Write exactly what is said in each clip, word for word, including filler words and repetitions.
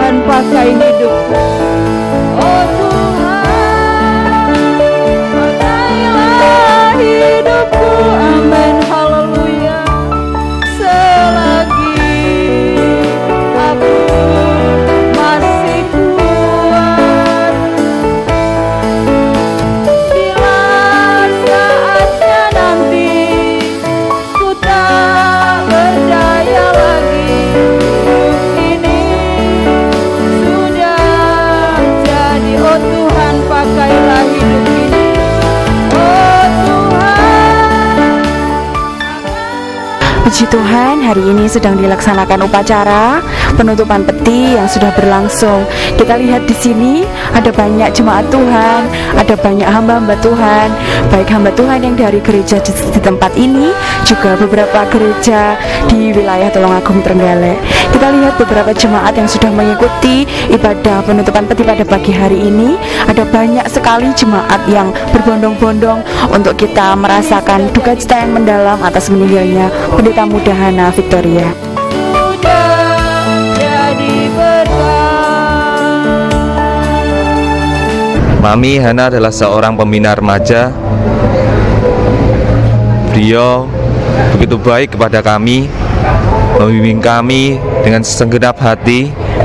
Tuhan pakai hidupku. Oh Tuhan, pakailah hidupku. Amin, haleluya. Selagi aku masih kuat, bila saatnya nanti ku tak berdaya lagi, hidup ini sudah jadi. Oh Tuhan, pakailah hidup ini. Oh Tuhan. Puji Tuhan, hari ini sedang dilaksanakan upacara penutupan peti yang sudah berlangsung. Kita lihat di sini ada banyak jemaat Tuhan, ada banyak hamba-hamba Tuhan, baik hamba Tuhan yang dari gereja di, di tempat ini, juga beberapa gereja di wilayah Tulungagung Trenggalek. Kita lihat beberapa jemaat yang sudah mengikuti ibadah penutupan peti pada pagi hari ini. Ada banyak sekali jemaat yang berbondong-bondong untuk kita merasakan duka cita yang mendalam atas meninggalnya Pendeta Muda Hana Victoria. Mami Hana adalah seorang pembina remaja. Beliau begitu baik kepada kami, membimbing kami dengan segenap hati.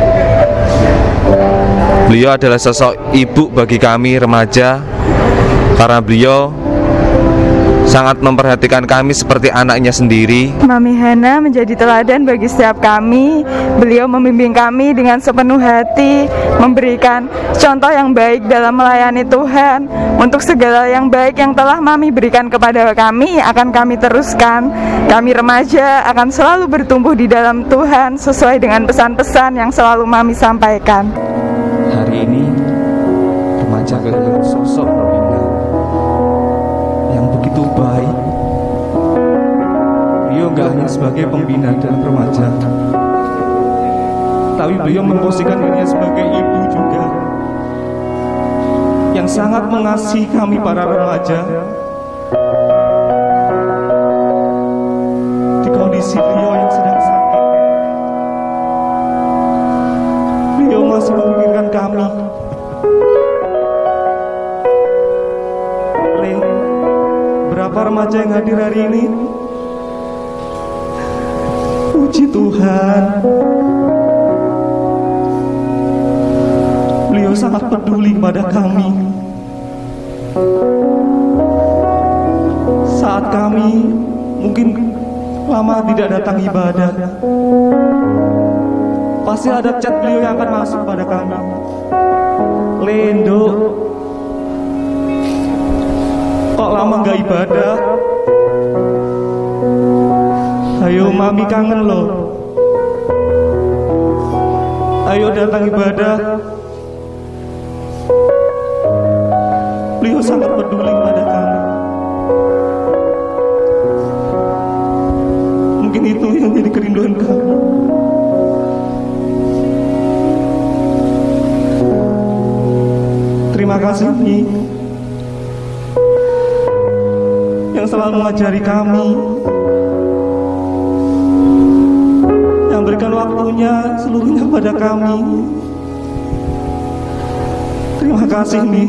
Beliau adalah sosok ibu bagi kami remaja, karena beliau sangat memperhatikan kami seperti anaknya sendiri. Mami Hana menjadi teladan bagi setiap kami. Beliau membimbing kami dengan sepenuh hati, memberikan contoh yang baik dalam melayani Tuhan. Untuk segala yang baik yang telah Mami berikan kepada kami, akan kami teruskan. Kami remaja akan selalu bertumbuh di dalam Tuhan sesuai dengan pesan-pesan yang selalu Mami sampaikan. Hari ini remaja kehilangan sosok pembina yang begitu baik. Beliau gak hanya sebagai pembina dan remaja, tapi beliau memposisikan dirinya sebagai ibu juga, yang sangat mengasihi kami para remaja. Di kondisi beliau yang sedang sakit, beliau masih memikirkan kami. Berapa remaja yang hadir hari ini? Puji Tuhan, beliau sangat peduli kepada kami. Saat kami mungkin lama tidak datang ibadah, pasti ada chat beliau yang akan masuk pada kami. Lendo, kok lama gak ibadah? Ayo Mami kangen loh. Ayo datang ibadah. Beliau sangat peduli pada kami. Mungkin itu yang jadi kerinduan kami. Terima kasih Nyi, yang selalu mengajari kami, yang berikan waktunya seluruhnya pada kami. Terima kasih nih.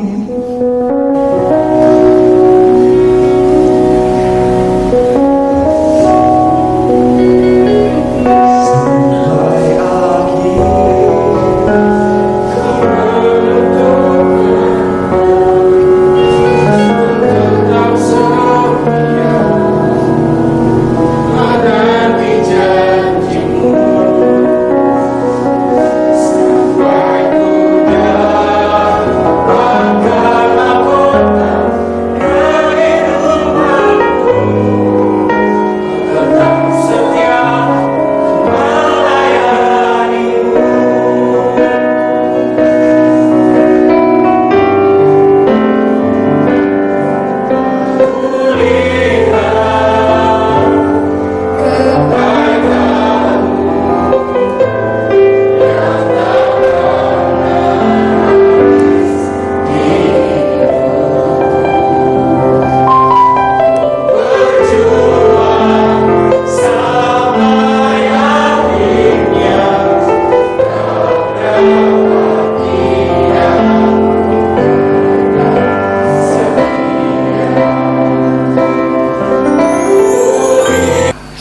Sampai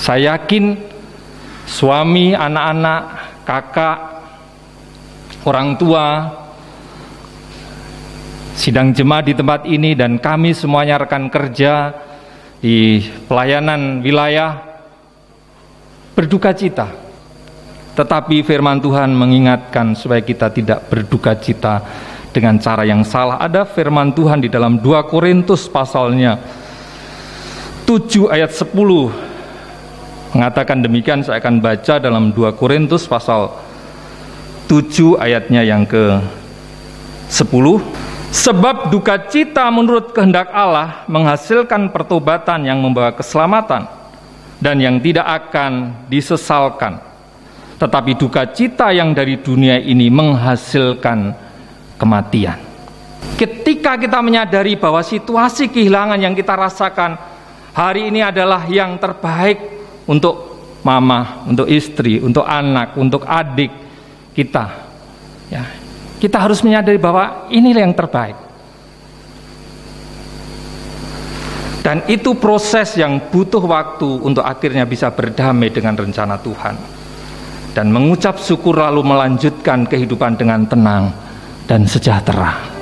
Saya yakin suami, anak-anak, kakak, orang tua, sidang jemaat di tempat ini, dan kami semuanya rekan kerja di pelayanan wilayah berduka cita. Tetapi firman Tuhan mengingatkan supaya kita tidak berduka cita dengan cara yang salah. Ada firman Tuhan di dalam dua Korintus pasalnya tujuh ayat sepuluh mengatakan demikian. Saya akan baca dalam dua Korintus pasal tujuh ayatnya yang ke sepuluh. Sebab duka cita menurut kehendak Allah menghasilkan pertobatan yang membawa keselamatan dan yang tidak akan disesalkan. Tetapi duka cita yang dari dunia ini menghasilkan kematian. Ketika kita menyadari bahwa situasi kehilangan yang kita rasakan hari ini adalah yang terbaik untuk mama, untuk istri, untuk anak, untuk adik kita, ya, kita harus menyadari bahwa inilah yang terbaik. Dan itu proses yang butuh waktu untuk akhirnya bisa berdamai dengan rencana Tuhan dan mengucap syukur lalu melanjutkan kehidupan dengan tenang dan sejahtera.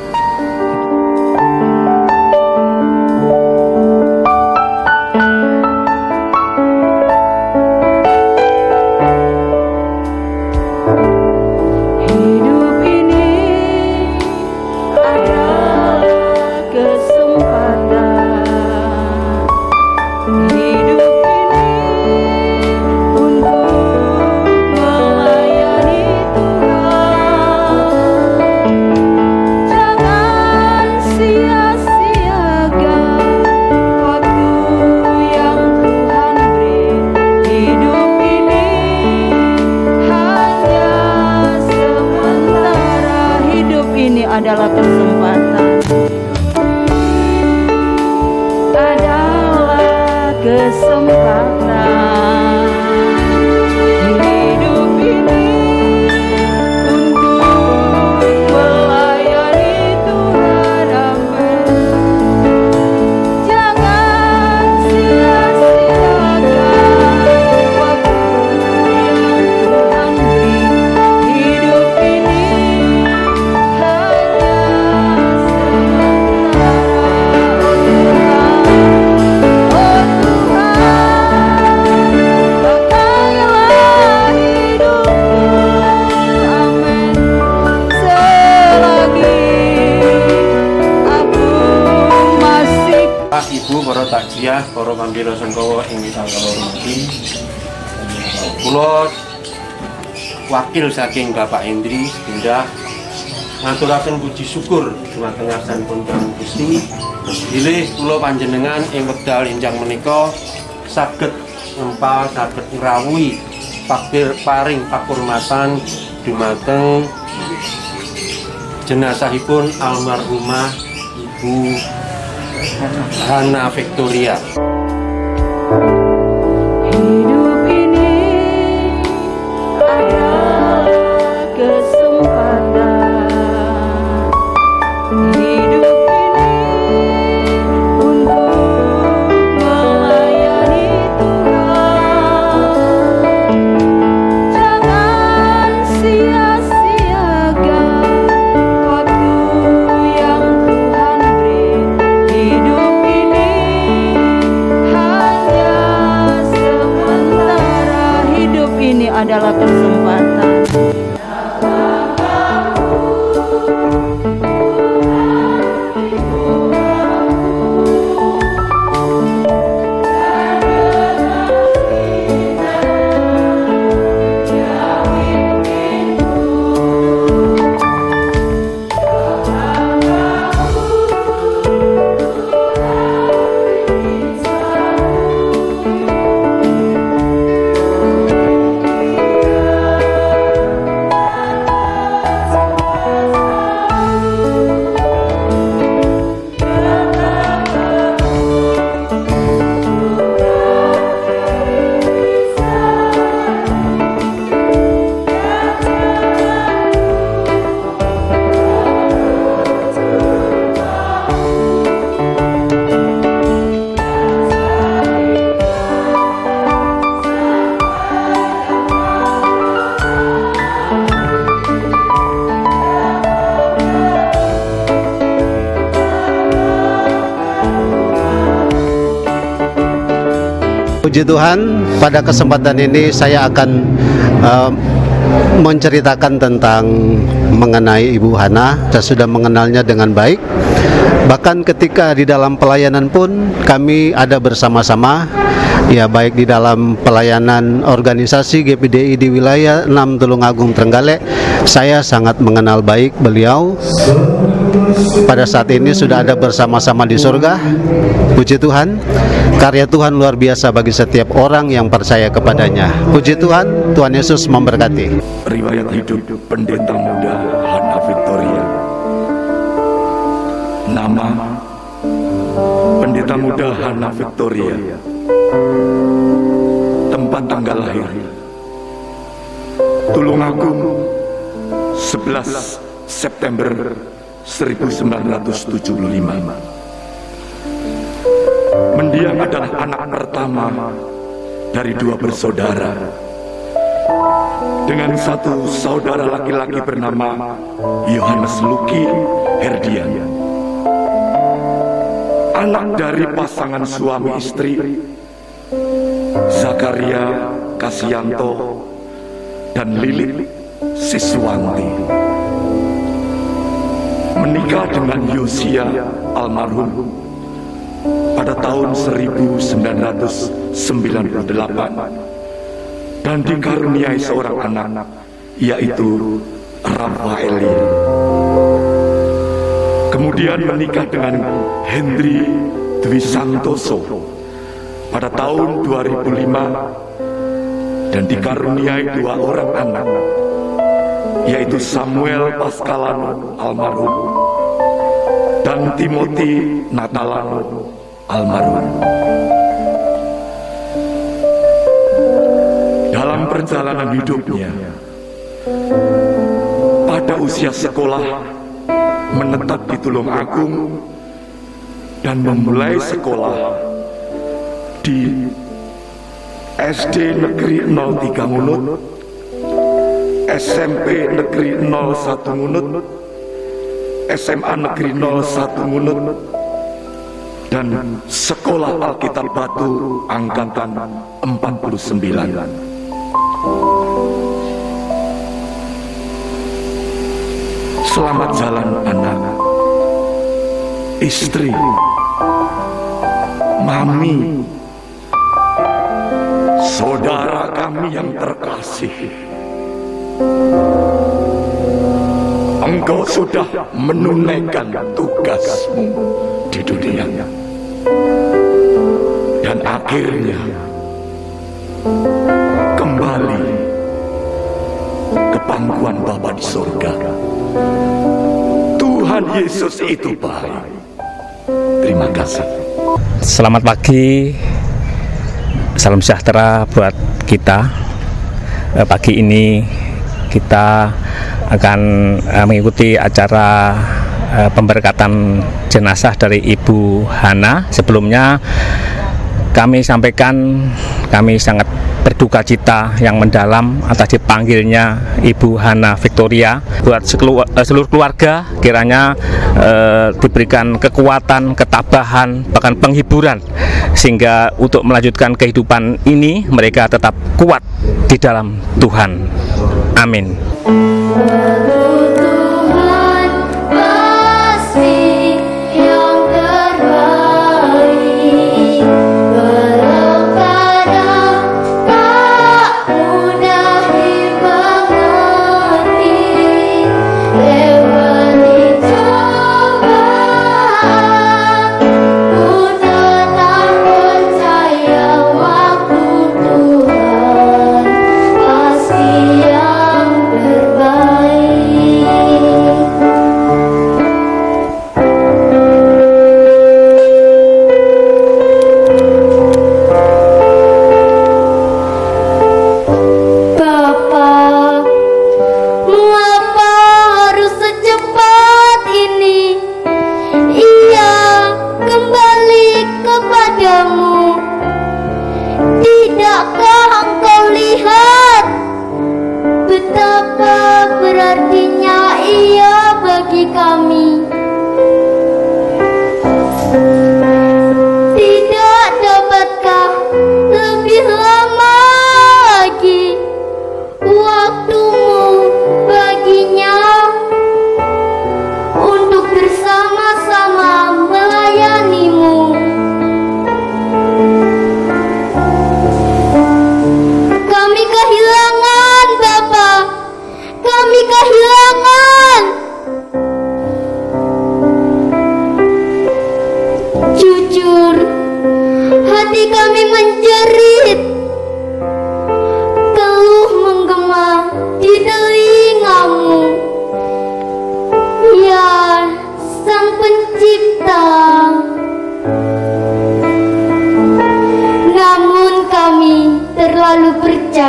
Adalah kesempatan, adalah kesempatan hidup ini untuk melayani Tuhan. Amin. Jangan sia-siakan waktu yang Tuhan beri. Hidup ini Ibu, para takziah, para pambira sengkawa ing wisang kalorumati. Kula wakil saking Bapak Hendri Bindah ngaturaken puji syukur dumateng ngarsanipun Gusti bilih kula panjenengan ing wekdal enjang menika saged ngempal saged ngrawuhi pakir paring pakurmatan dumateng jenazahipun almarhumah Ibu Hana Victoria. Hidup ini adalah kesempatan. Hidup ini untuk melayani Tuhan. Jangan sia-siakan waktu yang Tuhan beri. Hidup ini Puji Tuhan, pada kesempatan ini saya akan uh, menceritakan tentang mengenai Ibu Hana. Saya sudah mengenalnya dengan baik. Bahkan ketika di dalam pelayanan pun kami ada bersama-sama, ya baik di dalam pelayanan organisasi G P D I di wilayah enam Tulungagung Trenggalek. Saya sangat mengenal baik beliau. Pada saat ini sudah ada bersama-sama di surga. Puji Tuhan, karya Tuhan luar biasa bagi setiap orang yang percaya kepadanya. Puji Tuhan, Tuhan Yesus memberkati. Riwayat hidup pendeta muda Hana Victoria. Nama pendeta muda Hana Victoria. Tempat tanggal lahir Tulungagung, sebelas September seribu sembilan ratus tujuh puluh lima. Mendiang adalah anak pertama dari dua bersaudara, dengan satu saudara laki-laki bernama Yohanes Luki Herdian. Anak dari pasangan suami istri Zakaria Kasianto dan Lilit Siswanti. Menikah dengan Yosia almarhum pada tahun seribu sembilan ratus sembilan puluh delapan dan dikaruniai seorang anak, yaitu Rafaelia. Kemudian menikah dengan Hendri Dwi Santoso pada tahun dua ribu lima dan dikaruniai dua orang anak, yaitu Samuel Pascalano almarhum dan Timothy Natalano almarhum. Dalam perjalanan hidupnya, pada usia sekolah menetap di Tulungagung dan memulai sekolah di S D Negeri nol tiga Ngunut, S M P Negeri nol satu Ngunut, S M A Negeri nol satu Ngunut, dan Sekolah Alkitab Batu Angkatan empat puluh sembilan. Selamat jalan anak, istri, mami, saudara kami yang terkasih. Engkau sudah menunaikan tugasmu di dunia, dan akhirnya kembali ke pangkuan Bapa di surga. Tuhan Yesus itu baik. Terima kasih. Selamat pagi, salam sejahtera buat kita. Pagi ini kita akan mengikuti acara pemberkatan jenazah dari Ibu Hana. Sebelumnya kami sampaikan kami sangat berduka cita yang mendalam atas dipanggilnya Ibu Hana Victoria. Buat seluruh keluarga kiranya eh, diberikan kekuatan, ketabahan, bahkan penghiburan, sehingga untuk melanjutkan kehidupan ini mereka tetap kuat di dalam Tuhan. Amin. Tidak dapatkah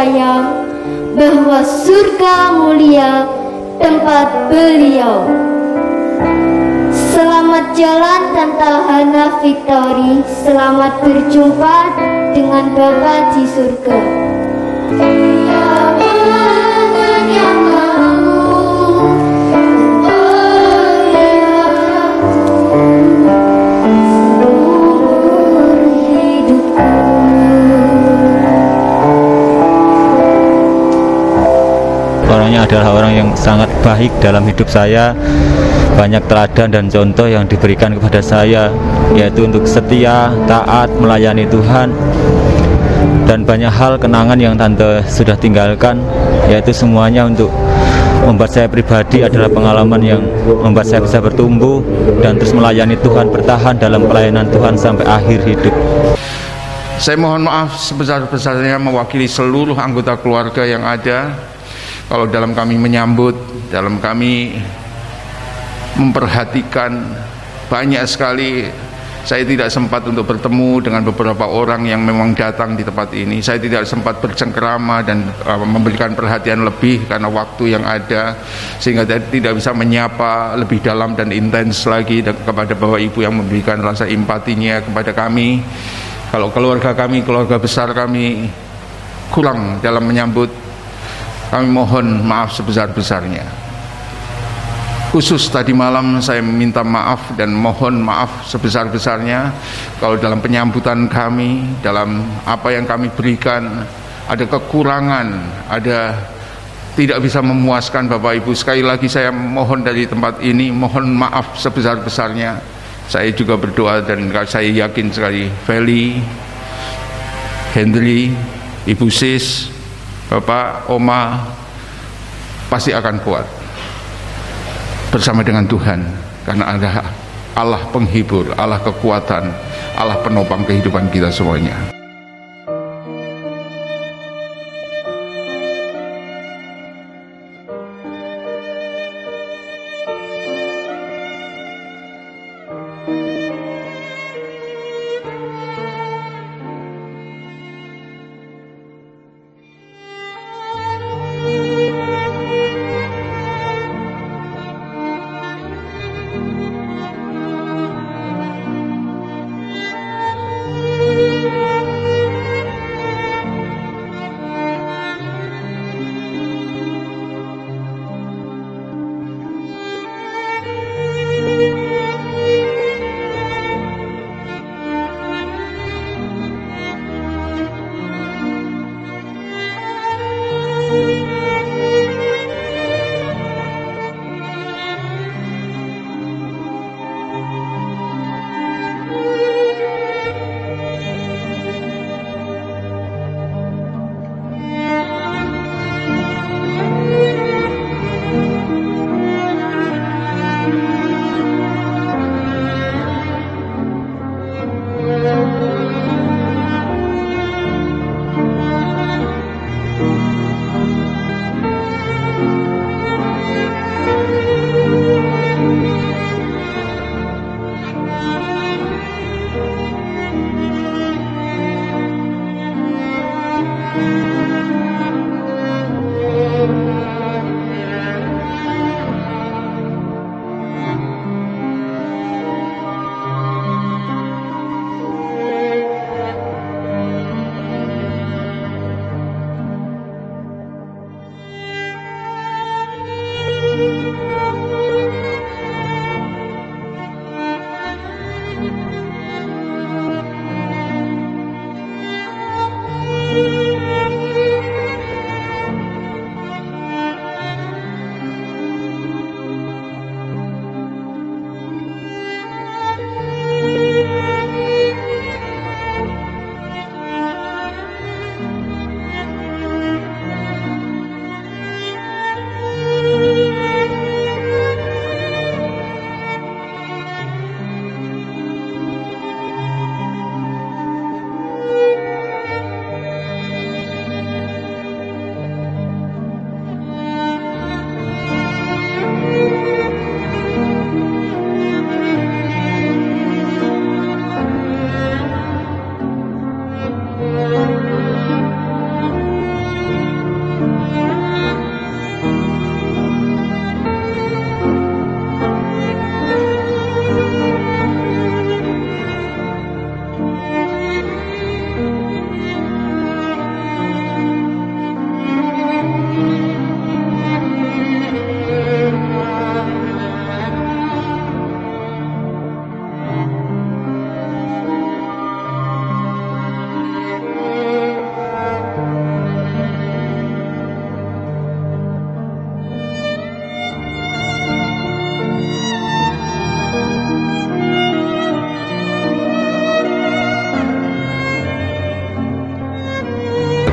percaya bahwa surga mulia tempat beliau. Selamat jalan Tante Hana Victory, selamat berjumpa dengan Bapa di surga. Orangnya adalah orang yang sangat baik dalam hidup saya. Banyak teladan dan contoh yang diberikan kepada saya, yaitu untuk setia, taat, melayani Tuhan. Dan banyak hal kenangan yang Tante sudah tinggalkan, yaitu semuanya untuk membuat saya pribadi adalah pengalaman yang membuat saya bisa bertumbuh dan terus melayani Tuhan, bertahan dalam pelayanan Tuhan sampai akhir hidup. Saya mohon maaf sebesar-besarnya mewakili seluruh anggota keluarga yang ada. Kalau dalam kami menyambut, dalam kami memperhatikan, banyak sekali saya tidak sempat untuk bertemu dengan beberapa orang yang memang datang di tempat ini. Saya tidak sempat bercengkerama dan uh, memberikan perhatian lebih karena waktu yang ada, sehingga saya tidak bisa menyapa lebih dalam dan intens lagi kepada Bapak Ibu yang memberikan rasa empatinya kepada kami. Kalau keluarga kami, keluarga besar kami kurang dalam menyambut, kami mohon maaf sebesar-besarnya. Khusus tadi malam saya meminta maaf dan mohon maaf sebesar-besarnya kalau dalam penyambutan kami, dalam apa yang kami berikan ada kekurangan, ada tidak bisa memuaskan Bapak Ibu. Sekali lagi saya mohon dari tempat ini, mohon maaf sebesar-besarnya. Saya juga berdoa dan saya yakin sekali Feli, Henry, Ibu Sis, Bapak, Oma pasti akan kuat bersama dengan Tuhan, karena ada Allah penghibur, Allah kekuatan, Allah penopang kehidupan kita semuanya.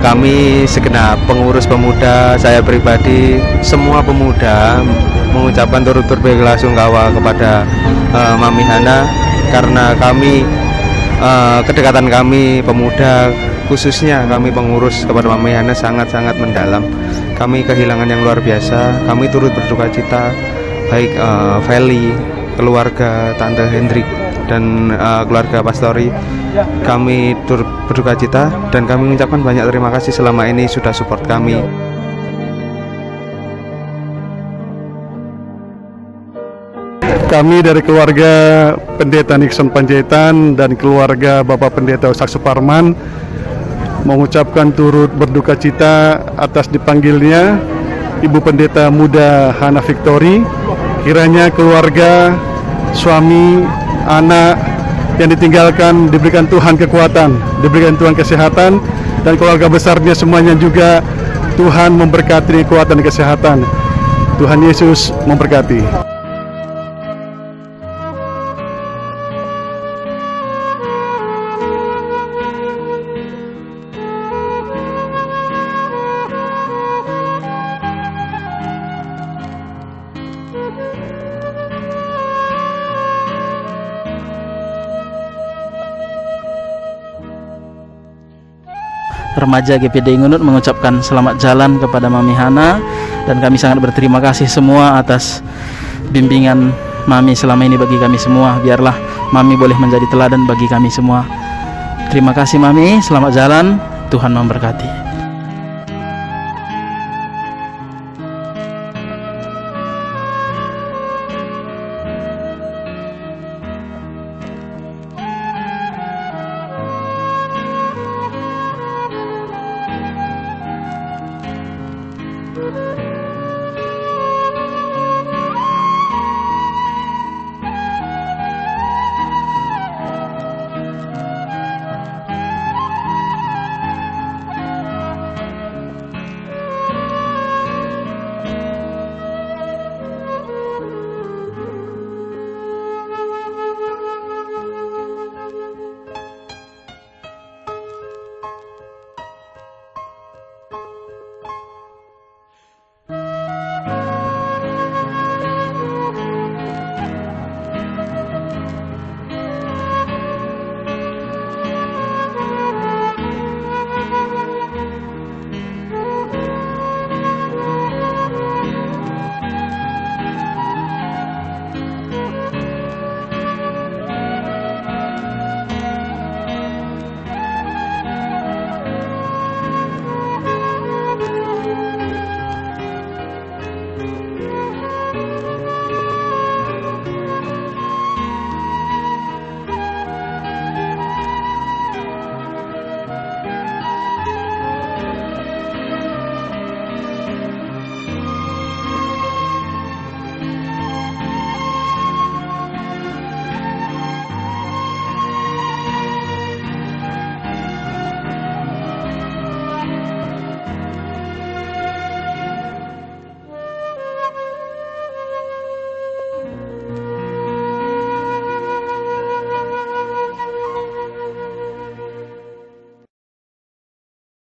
kami segenap pengurus pemuda, saya pribadi, semua pemuda mengucapkan turut berbelasungkawa kepada uh, Mami Hana, karena kami uh, kedekatan kami pemuda, khususnya kami pengurus kepada Mami Hana sangat-sangat mendalam. Kami kehilangan yang luar biasa. Kami turut berduka cita, baik uh, Feli, keluarga Tante Hendrik dan uh, keluarga Pastori. Kami turut berduka cita dan kami mengucapkan banyak terima kasih selama ini sudah support kami. Kami dari keluarga Pendeta Nixon Panjaitan dan keluarga Bapak Pendeta Usak Suparman mengucapkan turut berduka cita atas dipanggilnya Ibu Pendeta Muda Hana Victory. Kiranya keluarga, suami, anak yang ditinggalkan diberikan Tuhan kekuatan, diberikan Tuhan kesehatan, dan keluarga besarnya semuanya juga Tuhan memberkati kekuatan dan kesehatan. Tuhan Yesus memberkati. Remaja G P D Ngunut mengucapkan selamat jalan kepada Mami Hana, dan kami sangat berterima kasih semua atas bimbingan Mami selama ini bagi kami semua. Biarlah Mami boleh menjadi teladan bagi kami semua. Terima kasih Mami, selamat jalan, Tuhan memberkati.